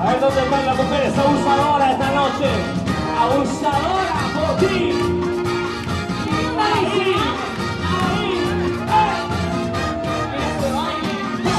A ver dónde están las mujeres abusadoras esta noche. Abusadora por ti. Ahí, ahí, ese baile.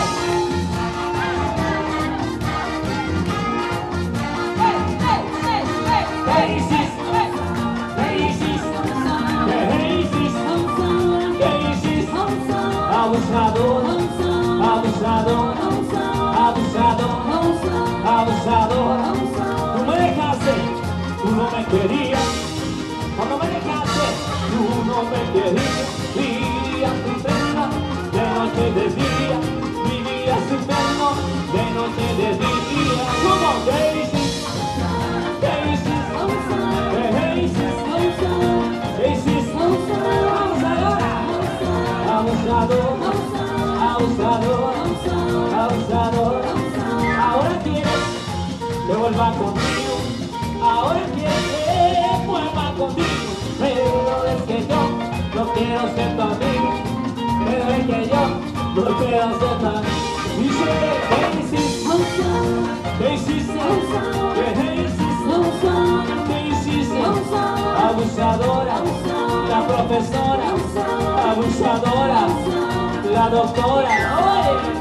¿Qué hiciste? ¿Qué hiciste? ¿Qué hiciste? ¿Qué hiciste? Abusador, abusador, abusador, abusador. Tú me dejaste, tú no me querías. Cuando me dejaste, tú no me querías. Vivías tu pena de noche y de día. Vivías tu pena de noche y de día. ¿Cómo? ¿Qué hiciste? ¿Qué hiciste? ¿Qué hiciste? ¿Qué hiciste? Abusadora. Abusador, abusador, abusador. Ahora quieres que vuelva contigo. Ahora quieres que vuelva contigo. Pero es que yo no quiero ser tu amigo. Pero es que yo no quiero ser tu amigo. Dice, ¿qué hiciste? ¿Qué hiciste? ¿Qué hiciste? ¿Qué hiciste? Abusadora, la profesora, abusadora, la doctora. ¡Oye!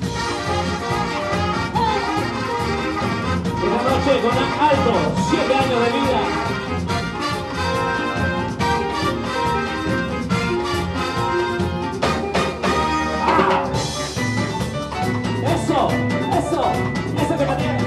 Esta noche con alto, 7 años de vida. Eso, eso, eso que me tiene.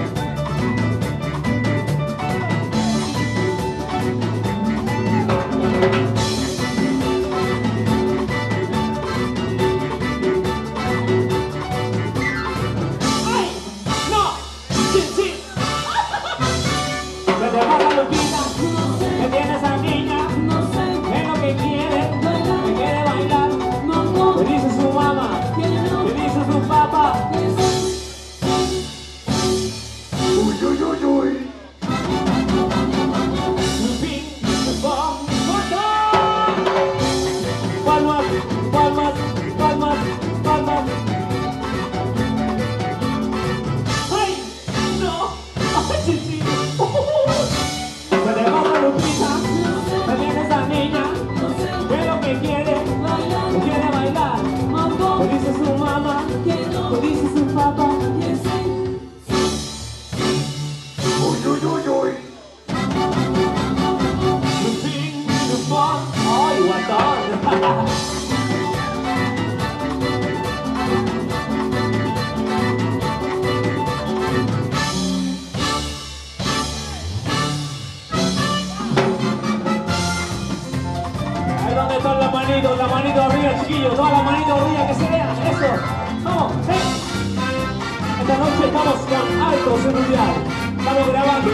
La manito arriba, chiquillos, toda la manito arriba, que se vean, eso, vamos, Esta noche estamos con alto seguridad, estamos grabando,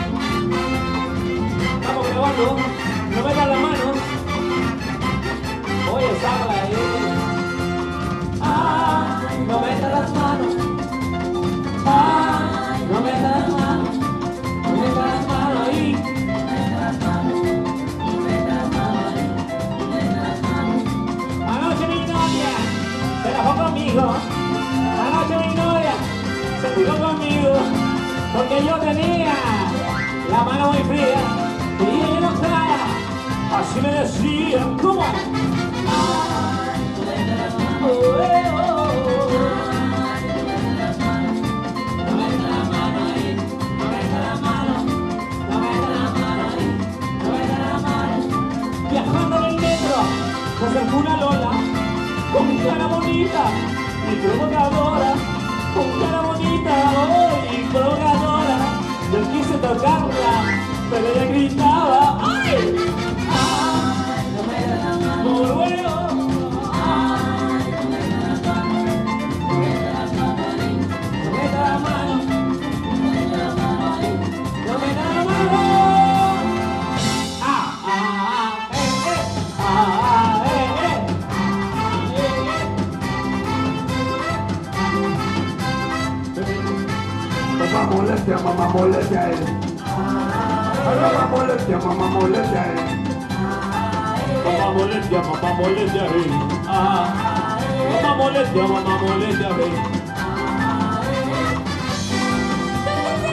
no metan las manos, oye, sácala ahí, ay, no metan las manos, ay, no metan las manos, no metan las manos ahí. Se la fue conmigo, anoche mi novia se tiró conmigo, porque yo tenía la mano muy fría y ella enojada, así me decía, ¿cómo? Ay, no mete las manos, no mete las manos ahí, no mete las manos, no mete las manos ahí, no mete las manos. Viajando en el metro, se acercó una Lola, con cara bonita y provocadora, con cara bonita y provocadora. Yo quise tocarla, pero ella gritaba, ¡ay! ¡Ay! No me da la mano, luego, ¡ay! No me da la mano, no me da la mano ahí, no me da la mano, no me da la mano ahí, no me da la mano. Mamá molestia a él. Mamá molestia a él. Mamá molestia a él. Mamá molestia a él. Mamá molestia a él.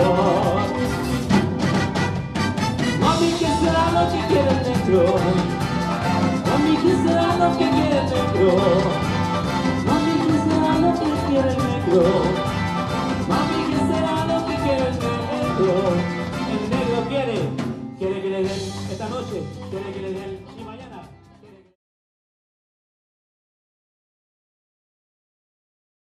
amor. Mami, ¿qué será lo que quiere el negro? Mami, ¿qué será lo que quiere el negro? Mami, ¿qué será lo que quiere el negro? Mami, ¿qué será lo que quiere el negro? El negro quiere que le den esta noche, quiere que